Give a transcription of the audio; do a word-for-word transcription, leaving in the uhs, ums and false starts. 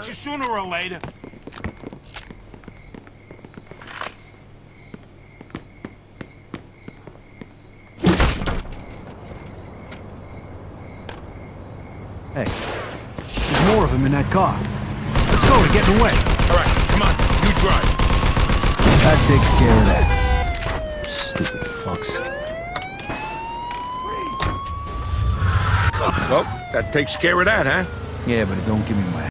get you sooner or later. Hey, there's more of them in that car. Let's go, we're getting away. All right, come on, you drive. That takes care of that. Stupid fucks. Well, that takes care of that, huh? Yeah, but it don't give me my